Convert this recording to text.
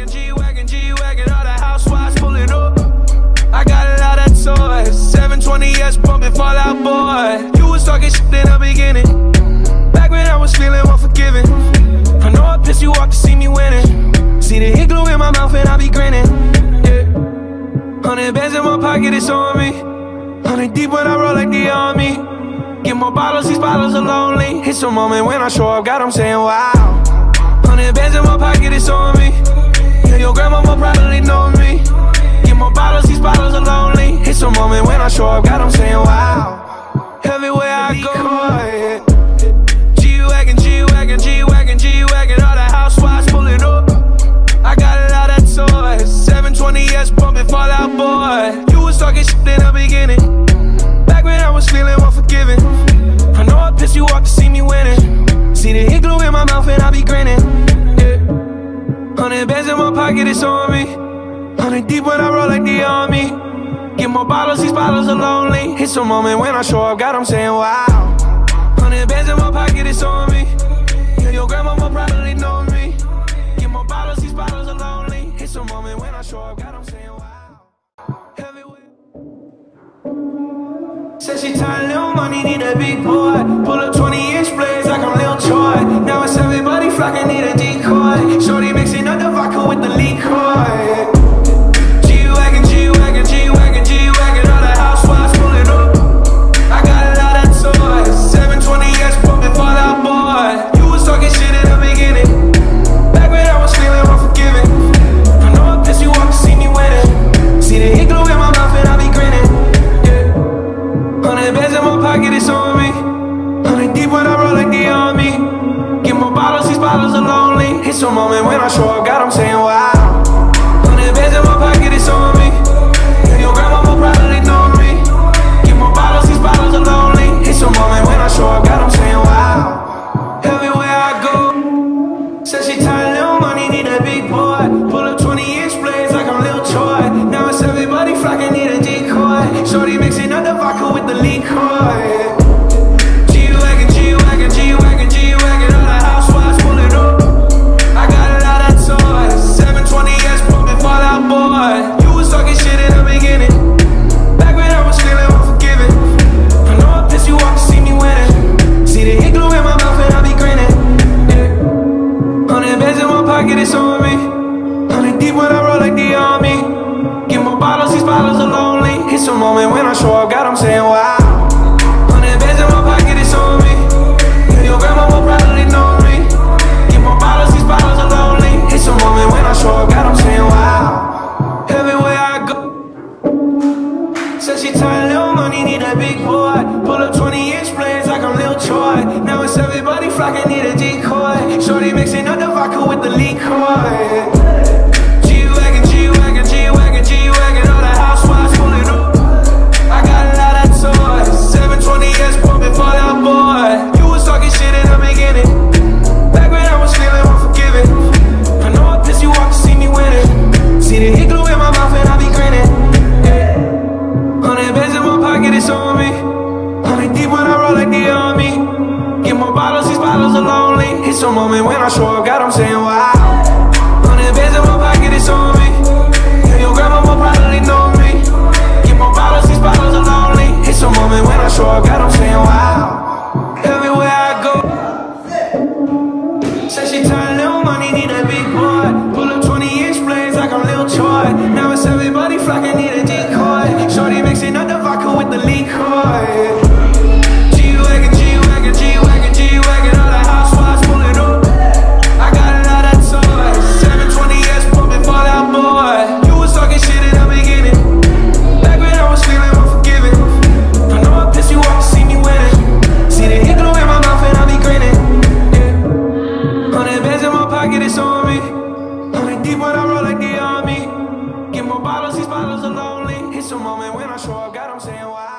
G-Wagon, G-Wagon, all the housewives pulling up. I got a lot of toys, 720S bumping Fall Out Boy. You was talking shit in the beginning, back when I was feeling unforgiving. I know I pissed you off to see me winning. See the hit glue in my mouth and I be grinning. Yeah, 100 bands in my pocket, it's on me. 100 deep when I roll like the army. Get more bottles, these bottles are lonely. It's a moment when I show up, God, I'm saying wow. 100 bands in my pocket, it's on me. Yeah, your grandma will probably know me. Get more bottles, these bottles are lonely. It's a moment when I show up, God, I'm saying wow. Everywhere I go, yeah. G-Wagon, G-Wagon, G-Wagon, G-Wagon, all the housewives pulling up. I got a lot of toys, 720S bumping Fall Out Boy. You was talking shit in the beginning, back when I was feeling unforgiving. I know I pissed you off to see me winning. See the hit glue in my mouth and I be grinning. Yeah, 100 bands in my pocket, it's on me. 100 deep when I roll like the army. Get more bottles, these bottles are lonely. It's a moment when I show up, God, I'm saying wow. 100 bands in my pocket, it's on me. Yeah, your grandma will probably know me. Get more bottles, these bottles are lonely. It's a moment when I show up, God, I'm saying wow. Everywhere. Said she tired, little money, need a big boy. Pull up 20-inch blades like I'm Lil Troy. Now it's everybody flocking, need a decoy. Shorty mixing up the vodka with the liquor. G-Wagon, G-Wagon, G-Wagon, G-Wagon, all the housewives pulling up. I got a lot of toys, 720S bumping Fall Out Boy. You was talking shit in the beginning, back when I was feeling unforgiving. I know I pissed you off to see me winning. See the hit glue in my mouth and I be grinning. 100 bands in my pocket, it's on me. 100 deep when I roll like the army. Get more bottles, these bottles are lonely. It's a moment when I show up, God, I'm saying wow. 100 bands in my pocket, it's on me. Yeah, your grandma will probably know me. Get more bottles, these bottles are lonely. It's a moment when I show up, God, I'm saying wow. Everywhere I go. Said she tired, little money, need a big boy. Pull up 20-inch blades like I'm Lil Troy. Now it's everybody flocking, need a decoy. Shorty mixing up the vodka with the liquor. G-Wagon, G-Wagon, G-Wagon, G-Wagon, all the housewives pulling up. I got a lot of toys, 720S bumping Fall Out Boy. You was talking shit in the beginning, back when I was feeling unforgiving. I know I pissed you off to see me winning. See the hit glue in my mouth and I be grinning. Yeah, 100 bands in my pocket, it's on me. 100 deep when I roll like the army. Get more bottles, these bottles are lonely. It's a moment when I show up, God, I'm saying wow. 100 bands in my pocket, it's on me. Yeah, your grandma will probably know me. Get more bottles, these bottles are lonely. It's a moment when I show up, God, I'm saying wow. Everywhere I go. Said she tired, little money, need a big boy. Pull up 20-inch blades like I'm Lil Troy. Now it's everybody flocking, need a decoy. Shorty mixing up the vodka with the liquor. G-Wagon, G-Wagon, G-Wagon, G-Wagon, all the housewives pulling up. I got a lot of toys, 720S bumping Fall Out Boy. You was talking shit in the beginning, back when I was feeling unforgiving. I know I pissed you off to see me winning. See the hit glue in my mouth and I be grinning. Yeah, 100 bands in my pocket, it's on me. 100 deep when I roll like the army. Get more bottles, these bottles are lonely. It's a moment when I show up, God, I'm saying wow. 100 bands in my pocket, it's on me. Yeah, your grandma will probably know me. Get more bottles, these bottles are lonely. It's a moment when I show up, God, I'm saying wow. Everywhere I go. Said she tired, little money, need a big boy. Pull up 20-inch blades like I'm Lil Troy. Now it's everybody flocking, need a decoy. Shorty mixing up the vodka with the liquor. G-Wagon, G-Wagon, G-Wagon, G-Wagon, all the housewives pulling up. I got a lot of toys, 720S bumping Fall Out Boy. You was talking shit in the beginning, back when I was feeling unforgiving. I know I pissed you off to see me winning. See the hit glue in my mouth and I be grinning. Yeah, 100 bands in my pocket, it's on me. 100 deep when I roll like the army. Get more bottles, these bottles are lonely. It's a moment when I show up, God, I'm saying wow.